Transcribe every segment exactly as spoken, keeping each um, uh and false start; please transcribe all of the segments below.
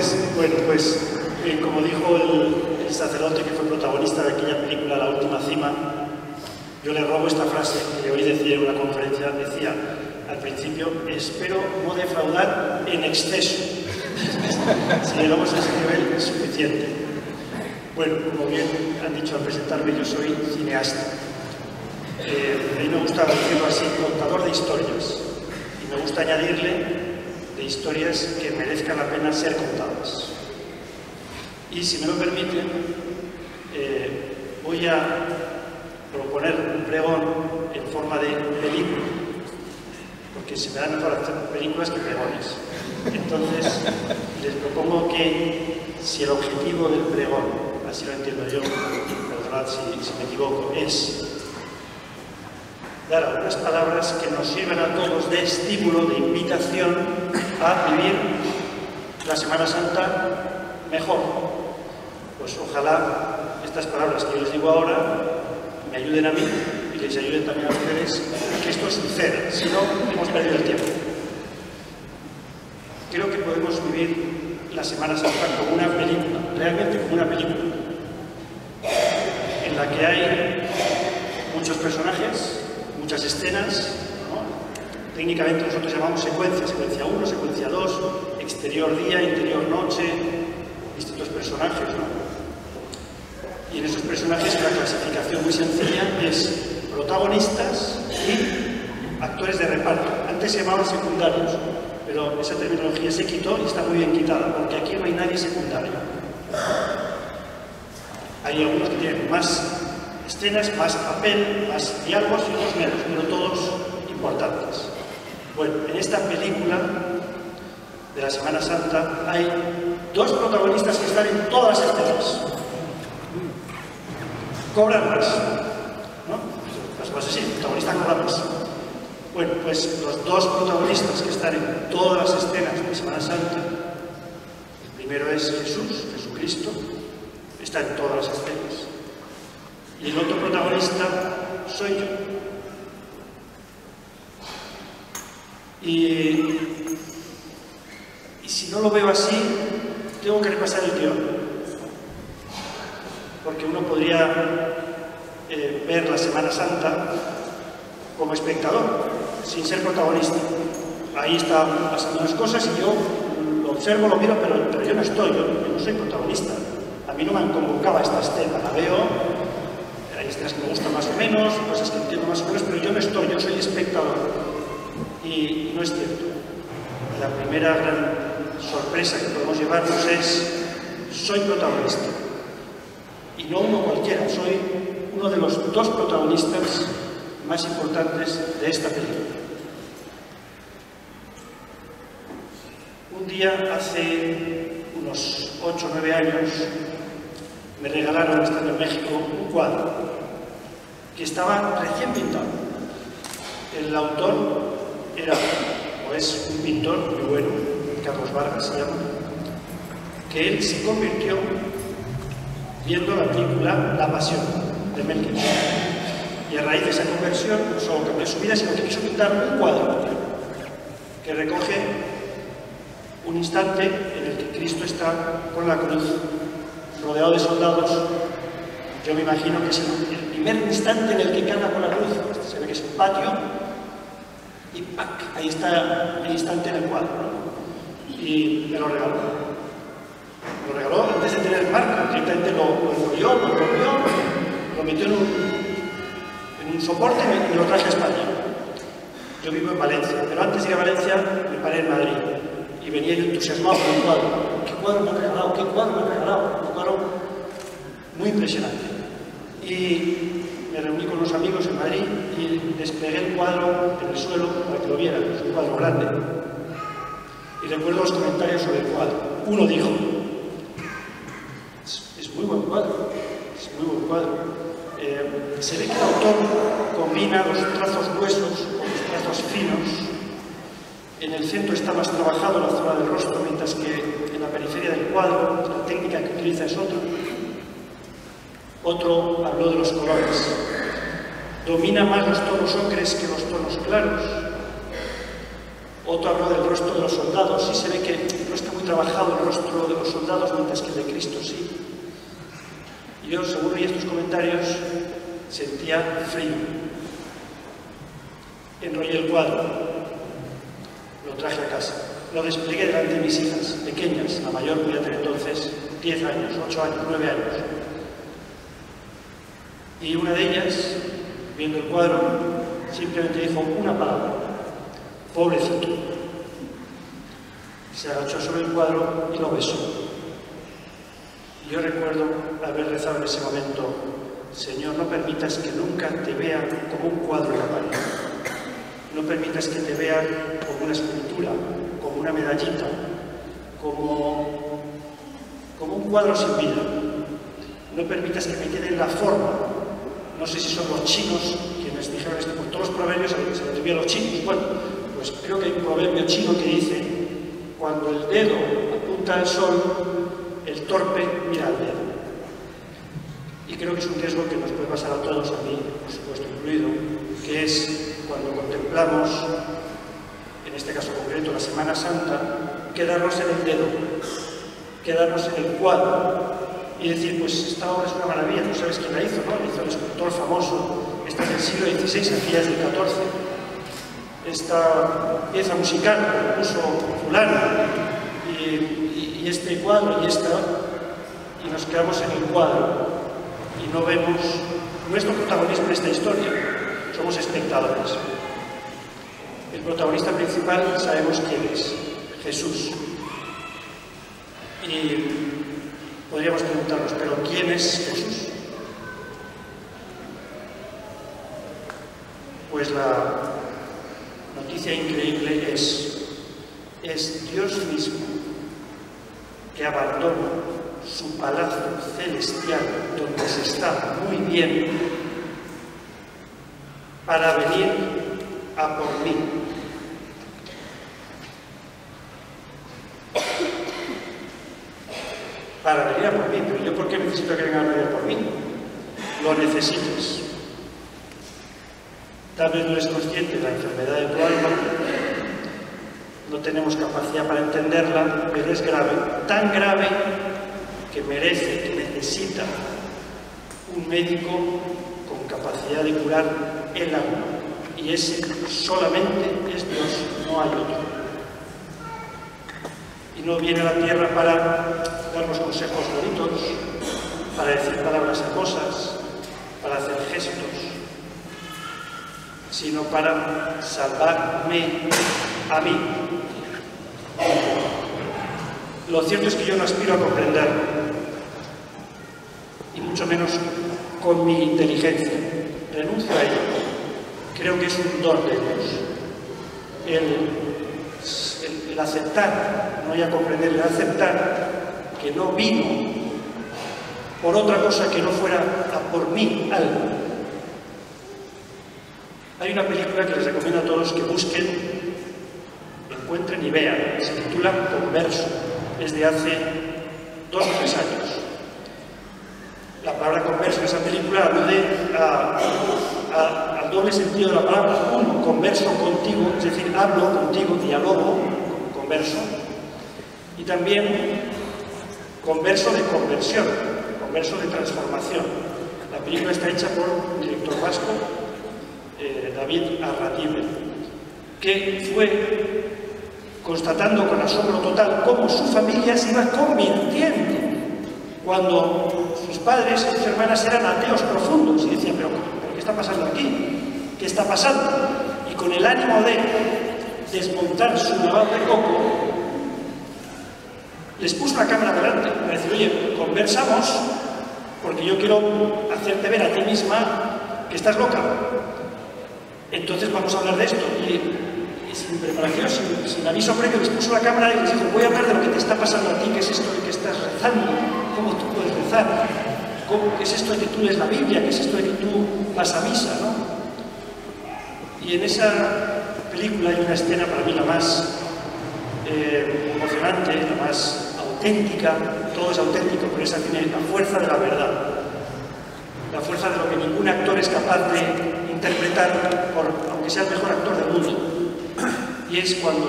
noches. Bueno, pues, eh, como dijo el, el sacerdote que fue protagonista de aquella película La Última Cima, yo le robo esta frase que hoy decía en una conferencia, decía al principio, espero no defraudar en exceso. Si llegamos a ese nivel es suficiente. Bueno, como bien han dicho al presentarme, yo soy cineasta. Eh, a mí me gusta decirlo así, contador de historias. Y me gusta añadirle de historias que merezcan la pena ser contadas. Y si me lo permiten, eh, voy a proponer un pregón en forma de película, porque se me da mejor hacer películas que pregones. Entonces, les propongo que, si el objetivo del pregón, así lo entiendo yo, perdonad si, si me equivoco, es dar algunas palabras que nos sirvan a todos de estímulo, de invitación a vivir la Semana Santa mejor. Pues ojalá estas palabras que yo les digo ahora me ayuden a mí y les ayuden también a ustedes a que esto suceda, si no, hemos perdido el tiempo. Creo que podemos vivir la Semana Santa como una película, realmente como una película, en la que hay muchos personajes, muchas escenas, ¿no? Técnicamente nosotros llamamos secuencia, secuencia uno, secuencia dos, exterior día, interior noche, distintos personajes, ¿no? Y en esos personajes la clasificación muy sencilla es protagonistas y actores de reparto. Antes se llamaban secundarios, pero esa terminología se quitó y está muy bien quitada, porque aquí no hay nadie secundario. Hay algunos que tienen más escenas, más papel, más diálogos y otros menos, pero todos importantes. Bueno, en esta película de la Semana Santa hay dos protagonistas que están en todas las escenas. Cobran más, ¿no? Pues, pues así, el protagonista cobra más. Bueno, pues los dos protagonistas que están en todas las escenas de Semana Santa, el primero es Jesús, Jesucristo, está en todas las escenas. Y el otro protagonista soy yo. Y, y si no lo veo así, tengo que repasar el guión. Porque uno podría eh, ver la Semana Santa como espectador, sin ser protagonista. Ahí están pasando unas cosas y yo lo observo, lo miro, pero, pero yo no estoy, yo, yo no soy protagonista. A mí no me han convocado a esta escena, la veo, hay escenas que me gustan más o menos, cosas que entiendo más o menos, pero yo no estoy, yo soy espectador. Y, y no es cierto. La primera gran sorpresa que podemos llevarnos es, soy protagonista. Y no uno cualquiera, soy uno de los dos protagonistas más importantes de esta película. Un día, hace unos ocho o nueve años, me regalaron, estando en México, un cuadro que estaba recién pintado. El autor era, o es un pintor muy bueno, Carlos Vargas se llama, que él se convirtió viendo la película La Pasión, de Mel Gibson. Y a raíz de esa conversión no solo cambió su vida, sino que quiso pintar un cuadro que recoge un instante en el que Cristo está con la cruz, rodeado de soldados. Yo me imagino que es el primer instante en el que carga con la cruz. Se ve que es un patio y ¡pac! Ahí está el instante en el cuadro, ¿no? Y me lo regaló. Lo regaló antes de tener el marco, directamente lo, lo envolvió, lo envolvió, lo metió en un, en un soporte y lo traje a España. Yo vivo en Valencia, pero antes de ir a Valencia me paré en Madrid y venía yo entusiasmado con el cuadro. ¿Qué cuadro me han regalado? ¿Qué cuadro me han regalado? Un cuadro muy impresionante. Y me reuní con unos amigos en Madrid y desplegué el cuadro en el suelo para que lo vieran. Es un cuadro grande. Y recuerdo los comentarios sobre el cuadro. Uno dijo: es muy buen cuadro, es muy buen cuadro. Eh, se ve que el autor combina los trazos gruesos con los trazos finos. En el centro está más trabajado la zona del rostro, mientras que en la periferia del cuadro la técnica que utiliza es otra. Otro habló de los colores. Domina más los tonos ocres que los tonos claros. Otro habló del rostro de los soldados y se ve que no está muy muy trabajado el rostro de los soldados, mientras que el de Cristo sí. Y yo, según oí estos comentarios, sentía frío. Enrollé el cuadro, lo traje a casa, lo desplegué delante de mis hijas, pequeñas, la mayor podía tener entonces diez años, ocho años, nueve años. Y una de ellas, viendo el cuadro, simplemente dijo una palabra: pobrecito. Se agachó sobre el cuadro y lo besó. Y yo recuerdo haber rezado en ese momento: Señor, no permitas que nunca te vea como un cuadro en la pared. No permitas que te vea como una escultura, como una medallita, como, como un cuadro sin vida. No permitas que me quede en la forma. No sé si son los chinos quienes dijeron esto, por todos los proverbios se les atribuye a los chinos. Bueno, pues creo que hay un proverbio chino que dice: cuando el dedo apunta al sol, el torpe mira al dedo. Y creo que es un riesgo que nos puede pasar a todos, a mí, por supuesto incluido, que es cuando contemplamos, en este caso concreto, la Semana Santa, quedarnos en el dedo, quedarnos en el cuadro y decir: pues esta obra es una maravilla, tú sabes quién la hizo, ¿no? La hizo el escultor famoso, esta es del siglo dieciséis, aquella es del catorce. Esta pieza musical la puso fulano, y, y, y este cuadro y esta, y nos quedamos en el cuadro y no vemos nuestro protagonismo en esta historia. Somos espectadores. El protagonista principal sabemos quién es: Jesús. Y podríamos preguntarnos: ¿pero quién es Jesús? Pues la noticia increíble es, es Dios mismo que abandona su palacio celestial, donde se está muy bien, para venir a por mí. Para venir a por mí, pero yo ¿por qué necesito que vengan a venir por mí? Lo necesitas. Tal vez no eres consciente de la enfermedad de tu alma, no tenemos capacidad para entenderla, pero es grave, tan grave que merece, que necesita un médico con capacidad de curar el alma. Y ese solamente es Dios, no hay otro. Y no viene a la tierra para darnos consejos bonitos, para decir palabras hermosas, para hacer gestos, sino para salvarme a mí. Lo cierto es que yo no aspiro a comprenderlo, y mucho menos con mi inteligencia. Renuncio a ello. Creo que es un don de Dios. El, el, el aceptar, no ya comprender, el aceptar que no vino por otra cosa que no fuera a por mí algo. Hay una película que les recomiendo a todos que busquen, encuentren y vean. Se titula Converso. Es de hace dos o tres años. La palabra converso en esa película alude a, a, al doble sentido de la palabra. Uno, converso contigo, es decir, hablo contigo, diálogo, converso. Y también converso de conversión, converso de transformación. La película está hecha por un director vasco, eh, David Arratibel, que fue constatando con asombro total cómo su familia se iba convirtiendo cuando sus padres y sus hermanas eran ateos profundos, y decían: ¿pero, pero qué está pasando aquí? ¿Qué está pasando? Y con el ánimo de desmontar su naval de coco, les puso la cámara delante para decir: oye, conversamos porque yo quiero hacerte ver a ti misma que estás loca. Entonces vamos a hablar de esto. Y, y sin preparación, sin, sin aviso previo, les puso la cámara y les dijo: voy a hablar de lo que te está pasando a ti, qué es esto de que estás rezando, cómo tú puedes rezar, ¿Cómo, qué es esto de que tú lees la Biblia, qué es esto de que tú vas a misa, ¿no? Y en esa película hay una escena para mí la más eh, emocionante, la más auténtica. Todo es auténtico, pero esa tiene la fuerza de la verdad, la fuerza de lo que ningún actor es capaz de interpretar, por, aunque sea el mejor actor del mundo. Y es cuando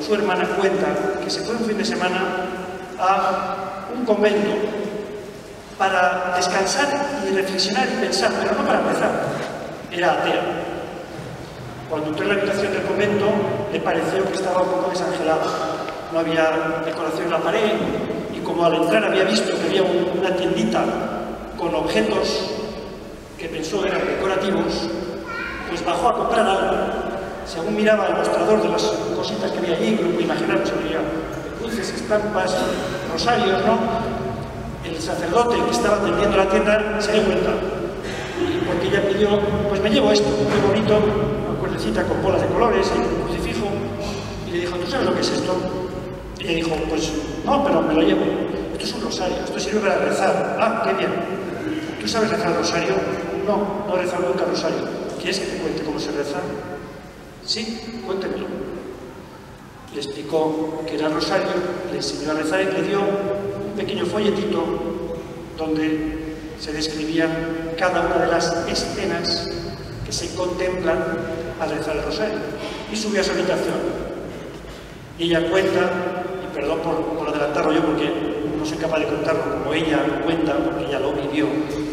su hermana, cuenta que se fue un fin de semana a un convento para descansar y reflexionar y pensar, pero no para empezar. Era atea. Cuando entró en la habitación del convento, le pareció que estaba un poco desangelado. No había decoración en la pared, y como al entrar había visto que había un, una tiendita con objetos que pensó eran decorativos, pues bajó a comprar algo. Según miraba el mostrador de las cositas que había allí, grupo imaginario, se veía cruces, estampas, rosarios, ¿no? El sacerdote que estaba atendiendo la tienda se dio cuenta, y porque ella pidió, pues me llevo esto, muy bonito, una cuerdecita con bolas de colores y un crucifijo, y le dijo, ¿tú sabes lo que es esto? Y ella dijo, pues no, pero me lo llevo. Esto es un rosario, esto sirve para rezar. Ah, qué bien. ¿Tú sabes rezar el rosario? No, no he rezado nunca el rosario. ¿Quieres que te cuente cómo se reza? Sí, cuéntemelo. Le explicó que era el rosario, le enseñó a rezar y le dio un pequeño folletito donde se describían cada una de las escenas que se contemplan al rezar el rosario. Y subió a su habitación. Y ella cuenta, y perdón por, por adelantarlo yo porque no soy capaz de contarlo como ella lo cuenta, porque ella lo vivió,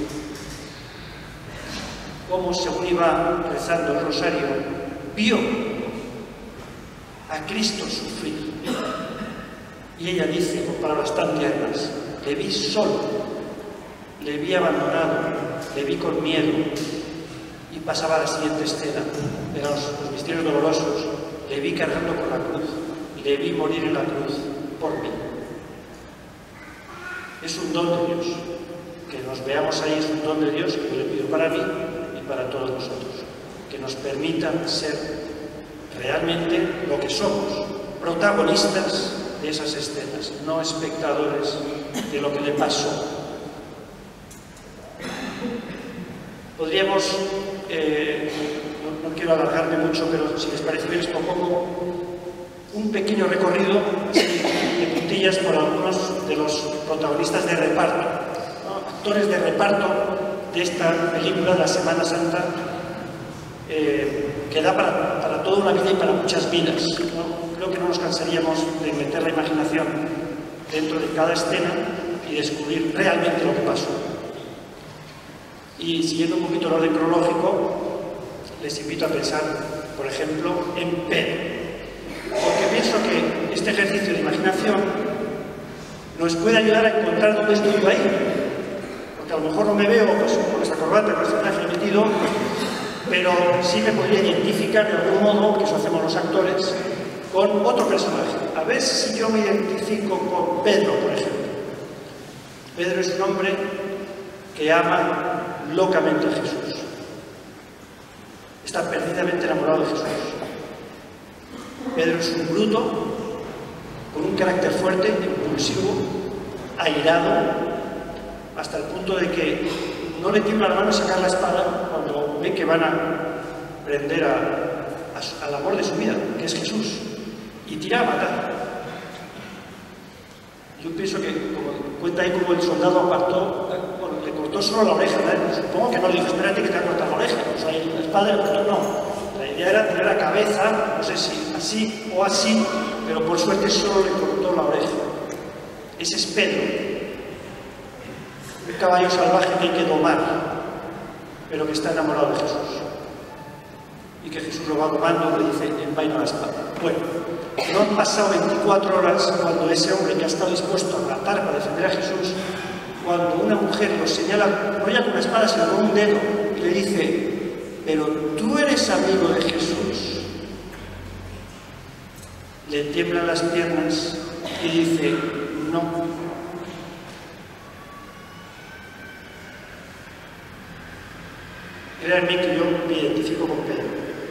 cómo según iba rezando el rosario, vio a Cristo sufrir. Y ella dice, con palabras tan tiernas, le vi solo, le vi abandonado, le vi con miedo. Y pasaba a la siguiente escena, de los, los misterios dolorosos, le vi cargando con la cruz, le vi morir en la cruz por mí. Es un don de Dios. Que nos veamos ahí es un don de Dios que yo le pido para mí y para todos nosotros. Que nos permitan ser realmente lo que somos, protagonistas de esas escenas, no espectadores de lo que le pasó. Podríamos, eh, no, no quiero alargarme mucho, pero si les parece bien, les propongo un pequeño recorrido de puntillas por algunos de los protagonistas de reparto, ¿no? Actores de reparto de esta película de la Semana Santa, eh, que da para, para toda una vida y para muchas vidas, ¿no? Creo que no nos cansaríamos de meter la imaginación dentro de cada escena y descubrir realmente lo que pasó. Y siguiendo un poquito el orden cronológico, les invito a pensar, por ejemplo, en Pedro. Porque pienso que este ejercicio de imaginación nos puede ayudar a encontrar dónde estoy yo ahí. Porque a lo mejor no me veo pues, con esa corbata, con este traje metido, pero sí me podría identificar de algún modo, que eso hacemos los actores, con otro personaje. A ver si yo me identifico con Pedro, por ejemplo. Pedro es un hombre que ama locamente a Jesús. Está perdidamente enamorado de Jesús. Pedro es un bruto, con un carácter fuerte, impulsivo, airado, hasta el punto de que no le tiembla la mano sacar la espada cuando ve que van a prender a, a, al amor de su vida, que es Jesús, y tira a matar. Yo pienso que, como cuenta ahí, como el soldado apartó, bueno, le cortó solo la oreja, ¿no? Supongo que no le dijo, espérate que te va a cortar la oreja, o sea, la espada le cortó, no. La idea era tener la cabeza, no sé si así o así, pero por suerte solo le cortó la oreja. Ese es Pedro, un caballo salvaje que hay que domar, pero que está enamorado de Jesús. Y que Jesús lo va domando, le dice, envaina la espada. Bueno, no han pasado veinticuatro horas cuando ese hombre que ha estado dispuesto a matar para defender a Jesús, cuando una mujer lo señala, no ya con una espada, sino con un dedo, y le dice, pero tú eres amigo de Jesús. Le tiemblan las piernas y dice, no. Créanme que yo me identifico con Pedro.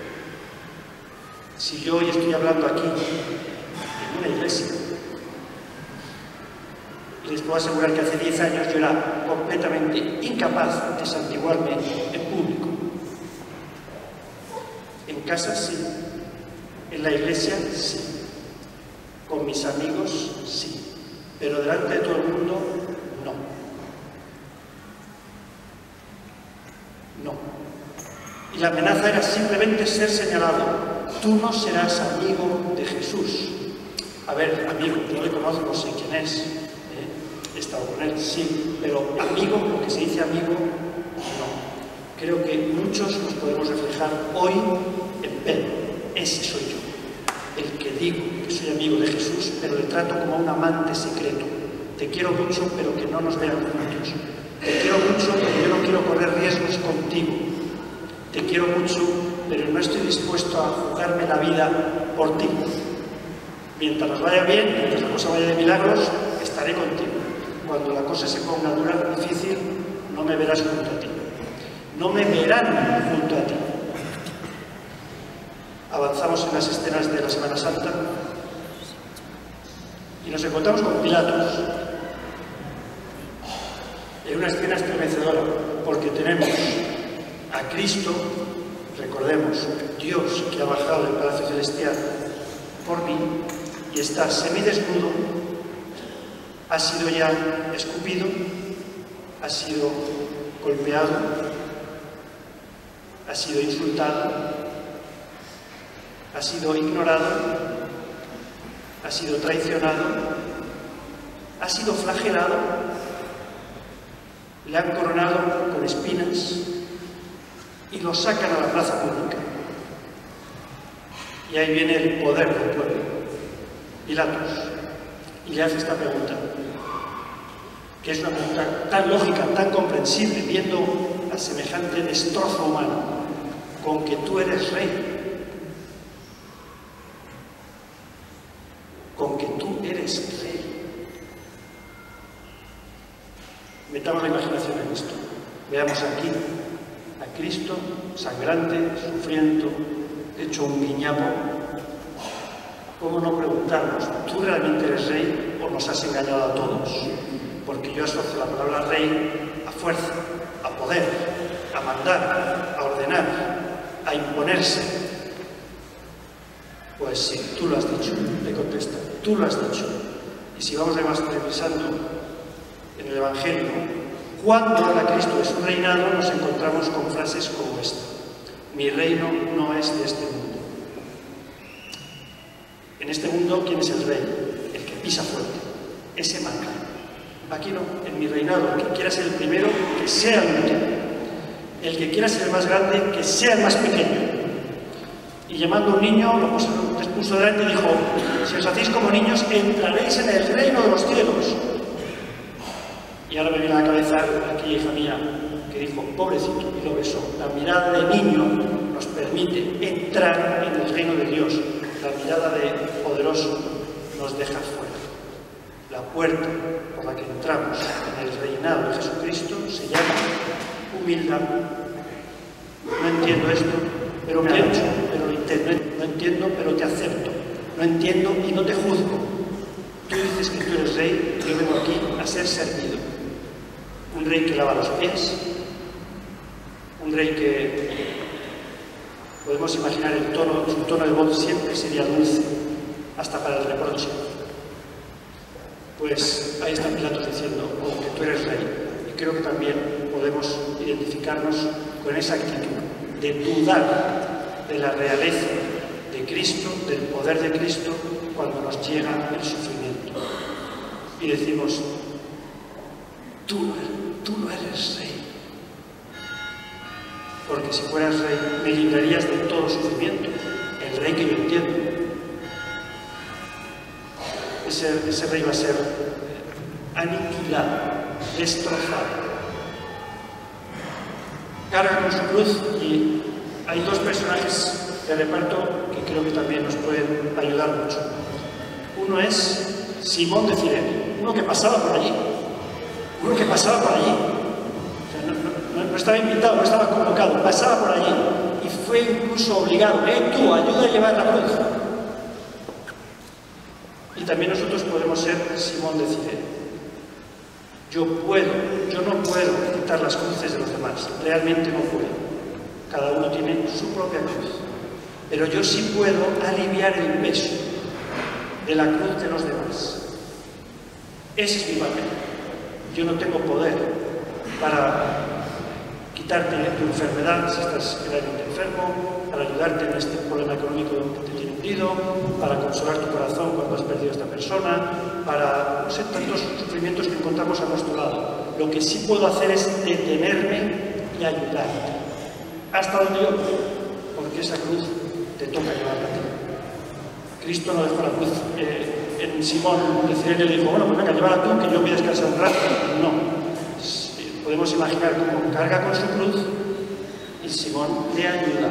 Si yo hoy estoy hablando aquí, en una iglesia, y les puedo asegurar que hace diez años yo era completamente incapaz de santiguarme en público. En casa sí, en la iglesia sí, con mis amigos sí, pero delante de todo el mundo no. No. Y la amenaza era simplemente ser señalado. Tú no serás amigo de Jesús. A ver, amigo, yo le conozco, sé quién es, ¿eh? He estado con él, sí, pero amigo, lo que se dice amigo, no. Creo que muchos nos podemos reflejar hoy en Pedro. Ese soy yo, el que digo que soy amigo de Jesús, pero le trato como a un amante secreto. Te quiero mucho, pero que no nos vean juntos. Te quiero mucho, pero yo no quiero correr riesgos contigo. Te quiero mucho, pero no estoy dispuesto a jugarme la vida por ti. Mientras nos vaya bien, mientras la cosa vaya de milagros, estaré contigo. Cuando la cosa se ponga dura, difícil, no me verás junto a ti. No me verán junto a ti. Avanzamos en las escenas de la Semana Santa y nos encontramos con Pilatos en una escena estremecedora, porque tenemos a Cristo, recordemos, Dios que ha bajado del Palacio Celestial por mí y está semidesnudo, ha sido ya escupido, ha sido golpeado, ha sido insultado, ha sido ignorado, ha sido traicionado, ha sido flagelado, le han coronado con espinas y lo sacan a la plaza pública. Y ahí viene el poder del pueblo, Pilatos, y le hace esta pregunta, que es una pregunta tan lógica, tan comprensible, viendo a semejante destrozo humano, con que tú eres rey, con que tú eres rey. Metamos la imaginación en esto. Veamos aquí a Cristo sangrante, sufriendo, hecho un guiñapo. ¿Cómo no preguntarnos, ¿tú realmente eres rey o nos has engañado a todos? Porque yo asocio la palabra rey a fuerza, a poder, a mandar, a ordenar, a imponerse. Pues sí, tú lo has dicho, le contesta, tú lo has dicho. Y si vamos revisando en el Evangelio, cuando habla Cristo de su reinado, nos encontramos con frases como esta: mi reino no es de este mundo. En este mundo, ¿quién es el rey? El que pisa fuerte, ese manda. Aquí no, en mi reinado, el que quiera ser el primero, que sea el último. El que quiera ser el más grande, que sea el más pequeño. Y llamando a un niño, lo puso, les puso delante y dijo: si os hacéis como niños, entraréis en el reino de los cielos. Y ahora me viene a la cabeza aquella hija mía que dijo: pobrecito, y lo besó. La mirada de niño nos permite entrar en el reino de Dios. La mirada de poderoso nos deja fuera. La puerta por la que entramos en el reinado de Jesucristo se llama humildad. No entiendo esto, pero me entiendo, pero lo intento. No entiendo, pero te acepto. No entiendo y no te juzgo. Tú dices que tú eres rey, yo vengo aquí a ser servido. Un rey que lava los pies, un rey que podemos imaginar el tono, su tono de voz siempre sería dulce, hasta para el reproche. Pues ahí está Pilatos diciendo: oh, que tú eres rey. Y creo que también podemos identificarnos con esa actitud de dudar de la realeza de Cristo, del poder de Cristo, cuando nos llega el sufrimiento. Y decimos: tú no eres, tú no eres rey. Porque si fueras rey, me librarías de todo sufrimiento, el rey que yo entiendo. Ese, ese rey va a ser aniquilado, destrozado. Carga con su cruz, y hay dos personajes de reparto que creo que también nos pueden ayudar mucho. Uno es Simón de Cirene, uno que pasaba por allí, uno que pasaba por allí. O sea, no, no, no estaba invitado, no estaba convocado, pasaba por allí y fue incluso obligado: eh, tú, ayuda a llevar la cruz. Y también nosotros podemos ser Simón de Cirene. Yo puedo, yo no puedo quitar las cruces de los demás, realmente no puedo. Cada uno tiene su propia cruz. Pero yo sí puedo aliviar el peso de la cruz de los demás. Ese es mi papel. Yo no tengo poder para quitarte tu enfermedad si estás realmente enfermo, para ayudarte en este problema económico que te tiene hundido. perdido, para consolar tu corazón cuando has perdido a esta persona, para, no sé, tantos sufrimientos que encontramos a nuestro lado. Lo que sí puedo hacer es detenerme y ayudarte hasta donde yo puedo, porque esa cruz te toca llevarla a ti. Cristo no dejó la cruz eh, en Simón, decir, él le dijo, bueno, pues venga, llévala tú, que yo voy a descansar un rato. No. Sí, podemos imaginar cómo carga con su cruz y Simón le ayuda.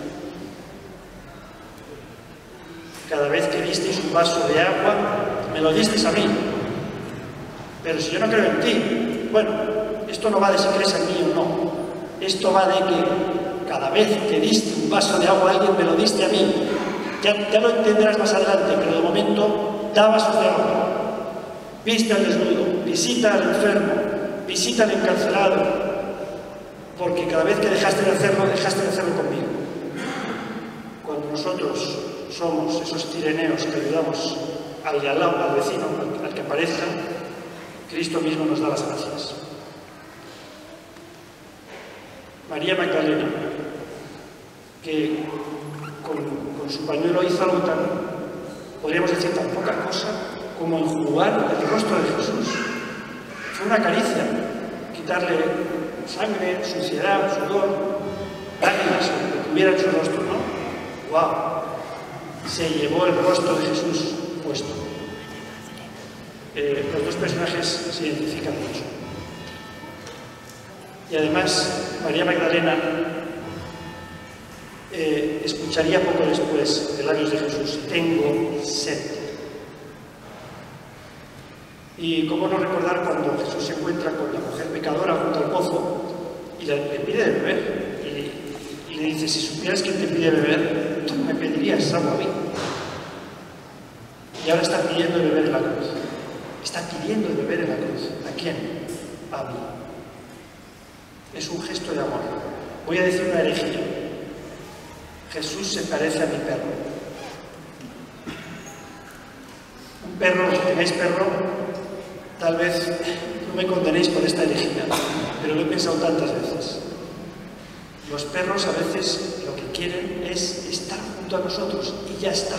Cada vez que disteis un vaso de agua, me lo disteis a mí. Pero si yo no creo en ti, bueno, esto no va de si crees en mí o no. Esto va de que cada vez que diste un vaso de agua a alguien, me lo diste a mí. Ya, ya lo entenderás más adelante, pero de momento da vasos de agua. Viste al desnudo, visita al enfermo, visita al encarcelado, porque cada vez que dejaste de hacerlo, dejaste de hacerlo conmigo. Cuando nosotros somos esos cireneos que ayudamos al de al lado, al vecino, al, al que aparezca, Cristo mismo nos da las gracias. María Magdalena, que con, con su pañuelo hizo algo tan, podríamos decir, tan poca cosa como enjugar el rostro de Jesús. Fue una caricia, quitarle sangre, suciedad, sudor, lágrimas, lo que hubiera en su rostro, ¿no? ¡Guau! Se llevó el rostro de Jesús puesto. Eh, los dos personajes se identifican mucho. Y además, María Magdalena eh, escucharía poco después de labios de Jesús, tengo sed. Y cómo no recordar cuando Jesús se encuentra con la mujer pecadora junto al pozo y le, le pide de beber. Y, y le dice, si supieras quién te pide beber, tú me pedirías agua a mí. Y ahora está pidiendo de beber en la cruz. Está pidiendo de beber en la cruz. ¿A quién? A mí. Es un gesto de amor. Voy a decir una herejía. Jesús se parece a mi perro. Un perro, si tenéis perro, tal vez no me condenéis por esta herejía, pero lo he pensado tantas veces. Los perros a veces lo que quieren es estar junto a nosotros y ya está.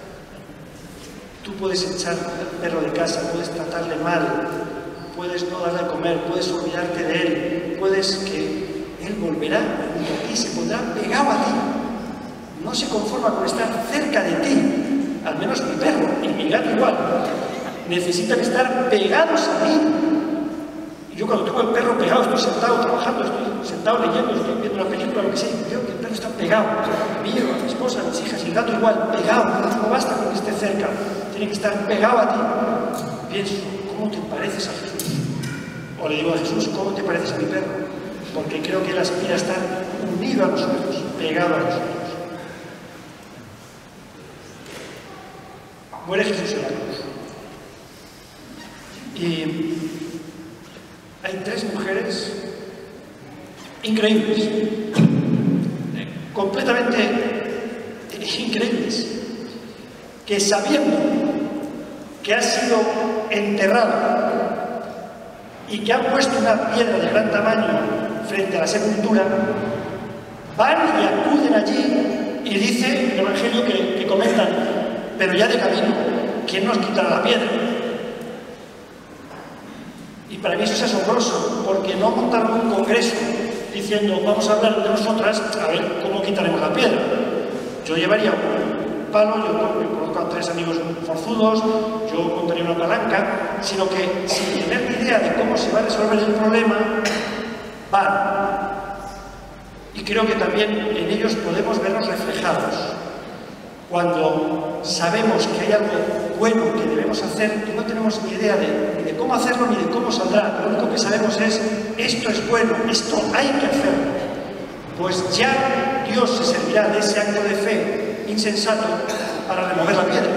Tú puedes echar al perro de casa, puedes tratarle mal, puedes no darle a comer, puedes olvidarte de él, puedes que él volverá junto a ti, se pondrá pegado a ti. No se conforma con estar cerca de ti, al menos mi perro y mi gato igual. Necesitan estar pegados a mí. Y yo cuando tengo el perro pegado, estoy sentado trabajando, estoy sentado leyendo, estoy viendo una película, lo que sea, y veo que el perro está pegado. A mí, a mi esposa, a mis hijas, y el gato igual, pegado. No basta con que esté cerca, tiene que estar pegado a ti. Pienso, ¿cómo te pareces a Jesús? O le digo a Jesús, ¿cómo te pareces a mi perro? Porque creo que él aspira a estar unido a nosotros, pegado a nosotros. Muere Jesús en la cruz. Y hay tres mujeres increíbles, completamente increíbles, que sabiendo que ha sido enterrado y que han puesto una piedra de gran tamaño frente a la sepultura, van y acuden allí y dice el Evangelio que, que comentan, pero ya de camino, ¿quién nos quitará la piedra? Y para mí eso es asombroso, porque no montaron un congreso diciendo, vamos a hablar de nosotras, a ver cómo quitaremos la piedra. Yo llevaría un palo, yo conozco a tres amigos forzudos, yo montaría una palanca, sino que sin tener ni idea de cómo se va a resolver el problema, van. Y creo que también en ellos podemos vernos reflejados. Cuando sabemos que hay algo bueno que debemos hacer y no tenemos ni idea de, ni de cómo hacerlo ni de cómo saldrá, lo único que sabemos es, esto es bueno, esto hay que hacerlo, pues ya Dios se servirá de ese acto de fe insensato para remover la piedra.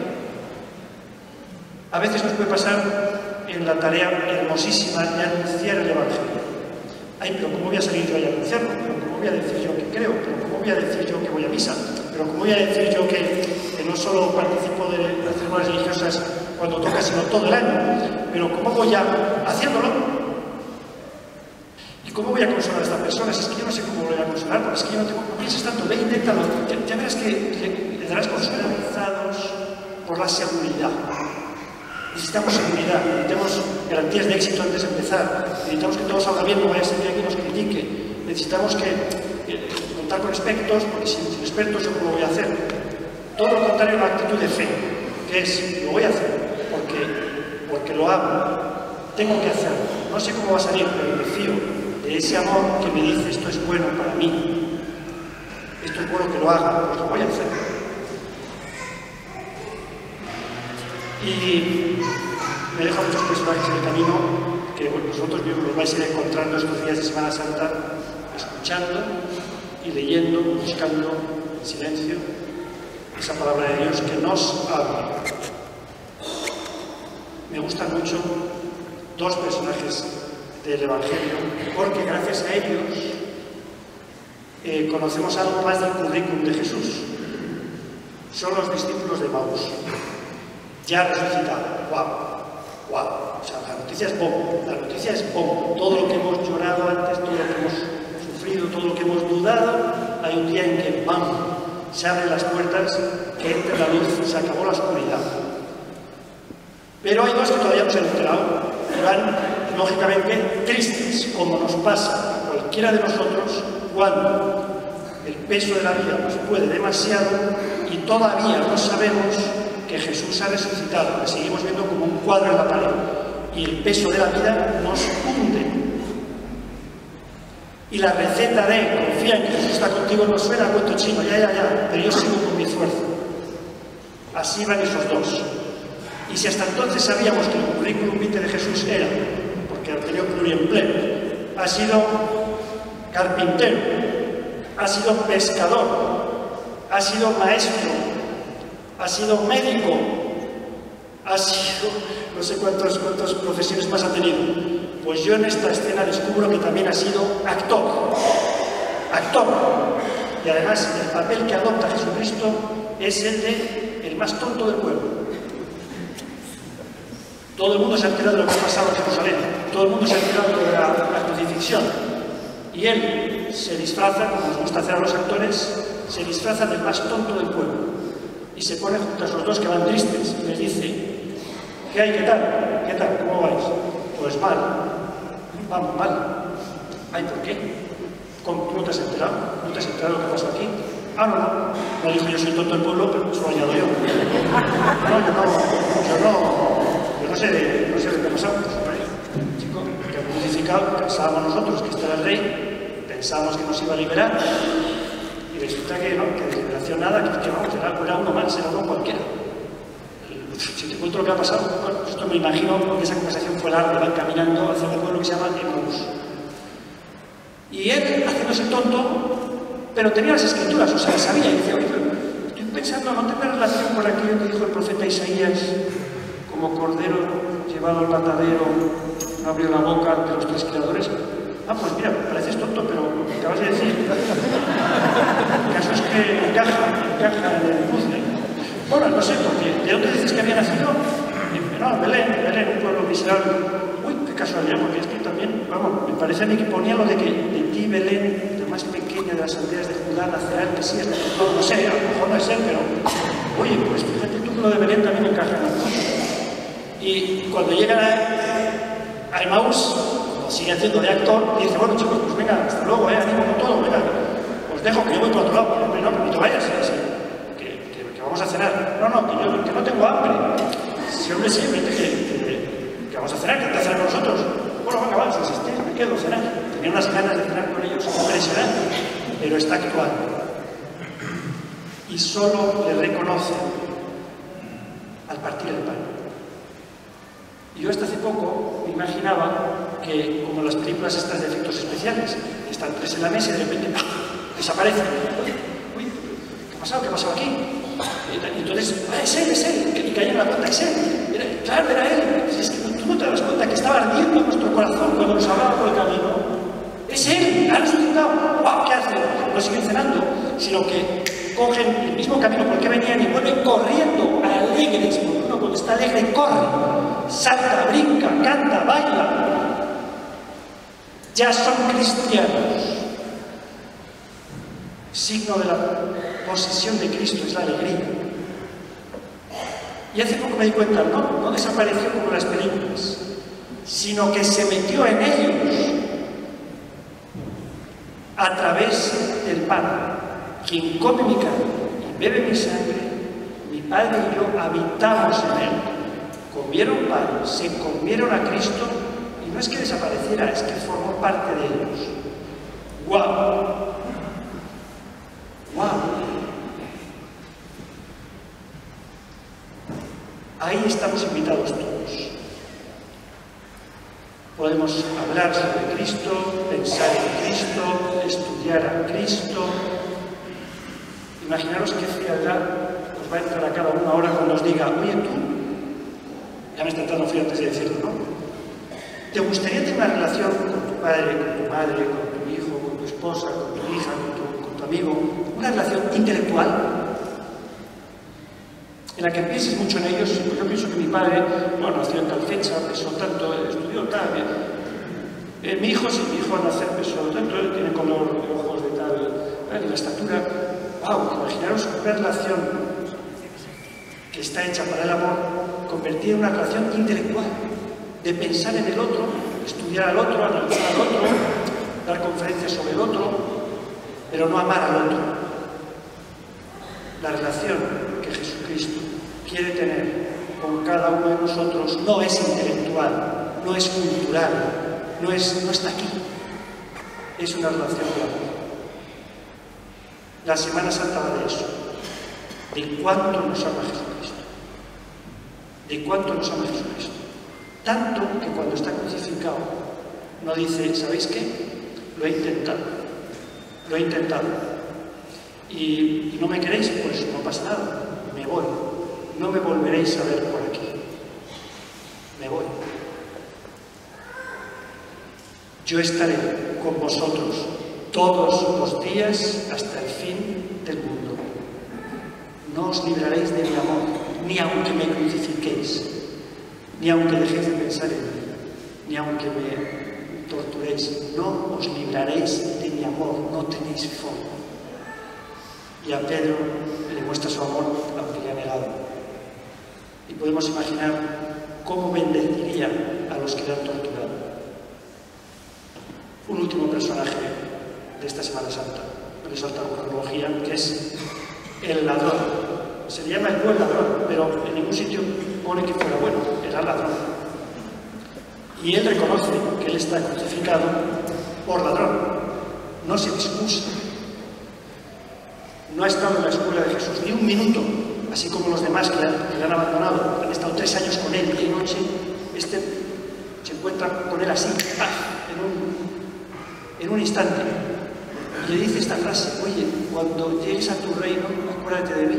A veces nos puede pasar en la tarea hermosísima de anunciar el Evangelio. Ay, pero ¿cómo voy a salir yo a anunciarlo? ¿Pero cómo voy a decir yo que creo? ¿Pero cómo voy a decir yo que voy a misa? ¿Pero cómo voy a decir yo que, que no solo participo de las ceremonias religiosas cuando toca, sino todo el año? ¿Pero cómo voy a haciéndolo? ¿Y cómo voy a consolar a esta persona? Si es que yo no sé cómo voy a consolar, porque es que yo no tengo... No pienses tanto, ve, inténtalo. Ya, ya verás que le, le darás consuelo. Por la seguridad. Necesitamos seguridad, necesitamos garantías de éxito antes de empezar, necesitamos que todo salga bien, no vaya a ser que alguien nos critique, necesitamos que, eh, contar con expertos, porque sin, sin expertos yo no lo voy a hacer. Todo lo contrario a una actitud de fe, que es, lo voy a hacer, porque, porque lo hago, tengo que hacerlo. No sé cómo va a salir, pero me fío de ese amor que me dice esto es bueno para mí, esto es bueno que lo haga, pues lo voy a hacer. Y me deja muchos personajes en el camino que bueno, vosotros mismos los vais a ir encontrando estos días de Semana Santa, escuchando y leyendo, buscando en silencio esa palabra de Dios que nos habla. Me gustan mucho dos personajes del Evangelio, porque gracias a ellos eh, conocemos algo más del currículum de Jesús. Son los discípulos de Maús. Ya resucitado, guau, guau, o sea, la noticia es bomba, la noticia es bomba, todo lo que hemos llorado antes, todo lo que hemos sufrido, todo lo que hemos dudado, hay un día en que ¡pam!, se abren las puertas, que entre la luz, se acabó la oscuridad. Pero hay dos que todavía no se han enterado, y van, lógicamente, tristes, como nos pasa a cualquiera de nosotros cuando el peso de la vida nos puede demasiado y todavía no sabemos que Jesús ha resucitado, que seguimos viendo como un cuadro en la pared, y el peso de la vida nos hunde. Y la receta de confía en que Jesús está contigo no suena a cuento chino, ya, ya, ya, pero yo sigo con mi esfuerzo. Así van esos dos. Y si hasta entonces sabíamos que el currículum vitae de Jesús era, porque ha tenido pluriempleo, ha sido carpintero, ha sido pescador, ha sido maestro, ha sido médico, ha sido no sé cuántas cuántas profesiones más ha tenido. Pues yo en esta escena descubro que también ha sido actor. Actor. Y además el papel que adopta Jesucristo es el de el más tonto del pueblo. Todo el mundo se ha enterado de lo que ha pasado en Jerusalén. Todo el mundo se ha enterado de la, la crucifixión. Y él se disfraza, como nos gusta hacer a los actores, se disfraza del más tonto del pueblo. Y se pone junto a esos dos que van tristes y les dice: ¿qué hay? ¿Qué tal? ¿Qué tal? ¿Cómo vais? Pues mal. Vamos, mal. Ay, ¿por qué? ¿Cómo? ¿Tú no te has enterado? ¿No te has enterado de lo que pasó aquí? Ah, no, no. No dijo yo soy tonto del pueblo, pero eso lo añado yo. No, yo no. Yo no. Yo no sé de, no sé de qué ha pasado. Chico, que ha crucificado, pensábamos nosotros que este era el rey, pensábamos que nos iba a liberar. Y resulta que no, que de liberación nada, que, que vamos, era, era uno más, era uno cualquiera. Si te cuento lo que ha pasado, bueno, esto me imagino que esa conversación fue larga, van caminando hacia un pueblo que se llama Emaús. Y él, haciéndose tonto, pero tenía las escrituras, o sea, sabía, y decía: oye, estoy pensando, ¿no tendrá relación con aquello que dijo el profeta Isaías? Como cordero llevado al matadero, no abrió la boca ante los tres criadores. Ah, pues mira, pareces tonto, pero lo que acabas de decir, el caso es que encaja, encaja en el puzzle. Bueno, no sé, porque ¿de dónde dices que había nacido? No, Belén, Belén, un pueblo miserable. Uy, qué casualidad, porque esto también, vamos, me parece a mí que ponía lo de que de ti, Belén, la más pequeña de las aldeas de Judá, nacerá el Mesías. No, no sé, a lo mejor no es él, pero oye, pues fíjate tú que lo de Belén también encaja en el puzzle. Y cuando llegan a, a Emaús, sigue haciendo de actor, y dice: bueno, chicos, pues venga, hasta luego, eh, ánimo con todo, venga, os dejo que yo voy por otro lado. Pero no, no te vayas, ¿sí? que, que, que vamos a cenar. No, no, que yo que no tengo hambre. Sí, hombre, sí, vete, que, que, que vamos a cenar, que te cenar con nosotros. Bueno, venga, vamos, insistir, me quedo a cenar. Tenía unas ganas de cenar con ellos, impresionante, pero está actuando. Y solo le reconoce al partir el pan. Y yo hasta hace poco me imaginaba que, como las películas estas de efectos especiales, están tres en la mesa y de repente ¡ah!, desaparecen. Uy, ¿qué ha pasado? ¿Qué ha pasado aquí? Y entonces, ah, es él, es él, y caía en la cuenta, es él. Era, claro, era él. Es que tú no te das cuenta que estaba ardiendo nuestro corazón cuando nos hablaba por el camino. Es él, ha resucitado. ¡Wow! ¿Qué hacen? No siguen cenando, sino que cogen el mismo camino por el que venían y vuelven corriendo, alegres, porque uno cuando está alegre corre, salta, brinca, canta, baila. ya son cristianos. Signo de la posesión de Cristo es la alegría. Y hace poco me di cuenta, no, no desapareció como las películas, sino que se metió en ellos a través del pan. Quien come mi carne y bebe mi sangre, mi Padre y yo habitamos en él. Comieron pan, se comieron a Cristo, y no es que desapareciera, es que formó parte de ellos. ¡Guau! ¡Guau! Ahí estamos invitados todos. Podemos hablar sobre Cristo, pensar en Cristo, estudiar a Cristo. Imaginaros qué frialdad os va a entrar a cada uno ahora cuando os diga, oye tú, ya me está entrando frío antes de decirlo, ¿no? ¿Te gustaría tener una relación con tu padre, con tu madre, con tu hijo, con tu esposa, con tu hija, con tu, con tu amigo? Una relación intelectual en la que pienses mucho en ellos. Pues yo pienso que mi padre, bueno, nació en tal fecha, pesó tanto, estudió tal. Eh, mi hijo, sí, mi hijo al nacer pesó tanto, él tiene color de ojos de tal, de la estatura. ¡Wow! Imaginaros una relación que está hecha para el amor, convertida en una relación intelectual, de pensar en el otro, estudiar al otro, analizar al otro, dar conferencias sobre el otro, pero no amar al otro. La relación que Jesucristo quiere tener con cada uno de nosotros no es intelectual, no es cultural, no, es, no está aquí. Es una relación de amor. La Semana Santa va de eso, de cuánto nos ama Jesucristo, de cuánto nos ama Jesucristo. Tanto que cuando está crucificado no dice, ¿sabéis qué? Lo he intentado, lo he intentado. Y, y no me queréis, pues no pasa nada, me voy. No me volveréis a ver por aquí, me voy. Yo estaré con vosotros todos los días hasta el fin del mundo. No os libraréis de mi amor, ni aunque me crucifiquéis, ni aunque dejéis de pensar en mí, ni aunque me torturéis. No os libraréis de mi amor, no tenéis forma. Y a Pedro le muestra su amor aunque le ha negado. Y podemos imaginar cómo bendeciría a los que le han torturado. Un último personaje de esta Semana Santa, no le salta la cronología, que es el ladrón. Se le llama el buen ladrón, pero en ningún sitio pone que fuera bueno, era ladrón. Y él reconoce que él está crucificado por ladrón, no se excusa. No ha estado en la escuela de Jesús ni un minuto, así como los demás que le han, que le han abandonado. Han estado tres años con él, día y noche. Este se encuentra con él así, en un, en un instante. Y le dice esta frase, oye, cuando llegues a tu reino, acuérdate de mí.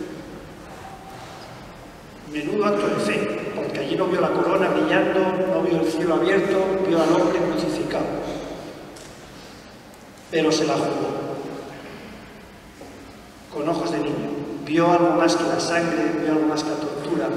Menudo acto de fe, porque allí no vio la corona brillando, no vio el cielo abierto, vio al hombre crucificado. Pero se la jugó. Con ojos de niño. Vio algo más que la sangre, vio algo más que la tortura.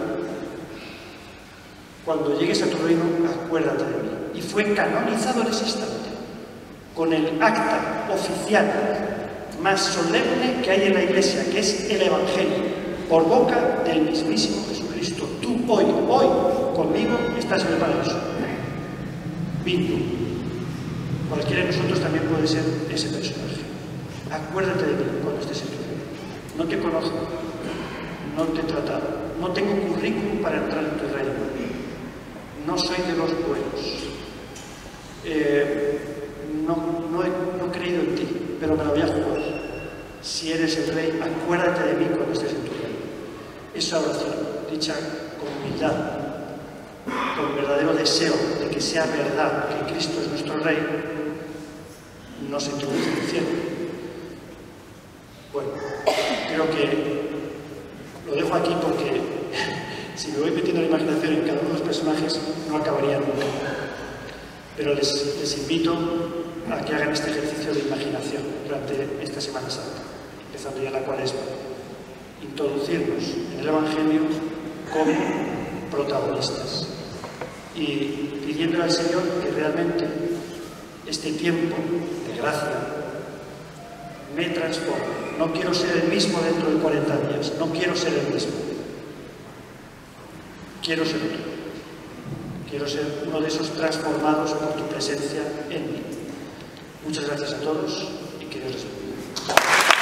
Cuando llegues a tu reino, acuérdate de mí. Y fue canonizado en ese instante, con el acta oficial más solemne que hay en la Iglesia, que es el Evangelio, por boca del mismísimo Jesucristo. Tú hoy, hoy, conmigo, estás en el paraíso. Bingo. Cualquiera de nosotros también puede ser ese personaje. Acuérdate de mí cuando estés en tu reino. No te conozco, no te he tratado, no tengo currículum para entrar en tu reino, no soy de los buenos, eh, no, no, he, no he creído en ti, pero me la voy a jugar. Si eres el rey, acuérdate de mí cuando estés en tu reino. Esa oración, dicha con humildad, con verdadero deseo de que sea verdad que Cristo es nuestro rey, nos introduce en el cielo. Bueno, creo que lo dejo aquí porque si me voy metiendo la imaginación en cada uno de los personajes no acabaría nunca. Pero les, les invito a que hagan este ejercicio de imaginación durante esta Semana Santa, empezando ya la Cuaresma. Introducirnos en el Evangelio como protagonistas y pidiéndole al Señor que realmente este tiempo de gracia me transforma. No quiero ser el mismo dentro de cuarenta días, no quiero ser el mismo. Quiero ser otro. Quiero ser uno de esos transformados por tu presencia en mí. Muchas gracias a todos y que Dios les bendiga.